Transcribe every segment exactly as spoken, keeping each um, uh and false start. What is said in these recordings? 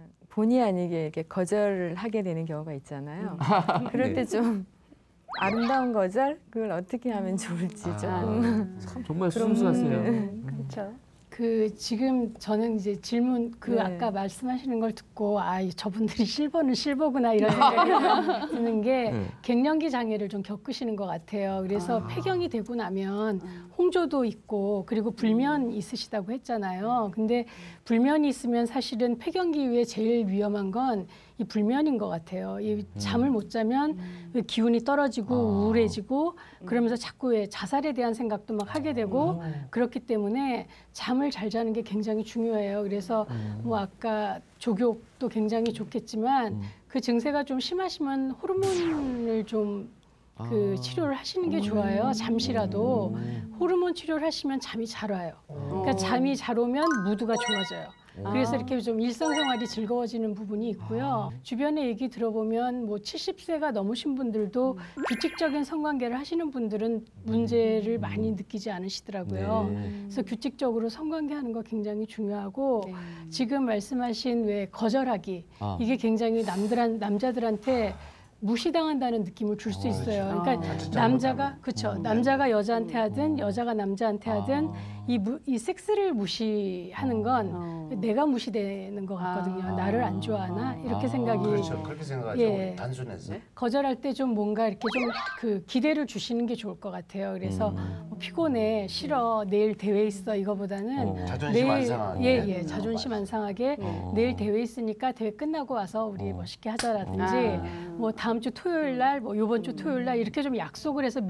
본의 아니게 이렇게 거절을 하게 되는 경우가 있잖아요. 그럴 때 네. 좀 아름다운 거절 그걸 어떻게 하면 좋을지 아, 조금 참 정말 순수하세요. 그렇죠. 그 지금 저는 이제 질문 그 네. 아까 말씀하시는 걸 듣고 아 저분들이 실버는 실버구나 이런 생각이 드는 게 네. 갱년기 장애를 좀 겪으시는 것 같아요. 그래서 아. 폐경이 되고 나면 홍조도 있고 그리고 불면 있으시다고 했잖아요. 근데 불면이 있으면 사실은 폐경기 이후에 제일 위험한 건 이 불면인 것 같아요. 이 잠을 못 자면 기운이 떨어지고 아. 우울해지고 그러면서 자꾸 왜 자살에 대한 생각도 막 하게 되고 그렇기 때문에 잠을 잘 자는 게 굉장히 중요해요. 그래서 뭐 아까 족욕도 굉장히 좋겠지만 그 증세가 좀 심하시면 호르몬을 좀 그 아. 치료를 하시는 게 좋아요. 잠시라도 호르몬 치료를 하시면 잠이 잘 와요. 그러니까 잠이 잘 오면 무드가 좋아져요. 그래서 이렇게 좀 일상생활이 즐거워지는 부분이 있고요. 주변에 얘기 들어보면 뭐 칠십 세가 넘으신 분들도 규칙적인 성관계를 하시는 분들은 문제를 많이 느끼지 않으시더라고요. 네. 그래서 규칙적으로 성관계하는 거 굉장히 중요하고 네. 지금 말씀하신 왜 거절하기 아. 이게 굉장히 남들한 남자들한테 무시당한다는 느낌을 줄 수 있어요. 그러니까 남자가 그렇죠. 남자가 여자한테 하든 여자가 남자한테 하든 이, 무, 이 섹스를 무시하는 건 어. 내가 무시되는 것 같거든요. 아. 나를 안 좋아하나 이렇게 생각이 그렇죠. 그렇게 생각하죠. 예. 단순해서. 거절할 때 좀 뭔가 이렇게 좀 그 기대를 주시는 게 좋을 것 같아요. 그래서 뭐 피곤해, 싫어, 내일 대회 있어 이거보다는 어. 자존심 안 상하게. 예, 예, 음, 자존심 안 상하게 어. 내일 대회 있으니까 대회 끝나고 와서 우리 어. 멋있게 하자라든지 아. 뭐 다음 주 토요일 날, 뭐 요번 주 토요일 날 이렇게 좀 약속을 해서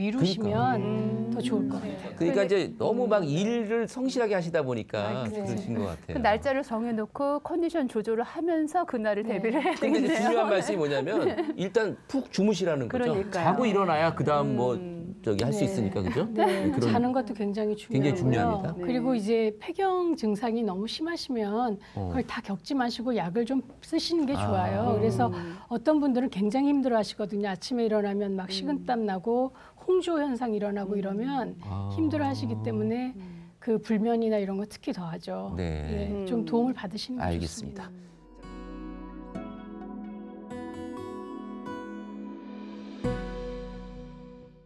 미루시면 더 좋을 것 같아요. 그러니까 이제 너무 막 일을 성실하게 하시다 보니까 아, 그래. 그러신 것 같아요. 그 날짜를 정해놓고 컨디션 조절을 하면서 그날을 네. 대비를 해야 근데 이제 되겠네요. 중요한 말씀이 뭐냐면 일단 푹 주무시라는 거죠. 그러니까요. 자고 일어나야 그다음 뭐 저기 할 수 네. 있으니까 그죠? 네, 그런- 자는 것도 굉장히 중요하고요. 굉장히 중요합니다. 네. 그리고 이제 폐경 증상이 너무 심하시면 어. 그걸 다 겪지 마시고 약을 좀 쓰시는 게 아. 좋아요. 그래서 어떤 분들은 굉장히 힘들어 하시거든요. 아침에 일어나면 막 식은땀 나고 홍조 현상 일어나고 이러면 아. 힘들어 하시기 때문에 그 불면이나 이런 거 특히 더 하죠. 네. 예, 좀 도움을 받으시는 게 알겠습니다. 좋습니다.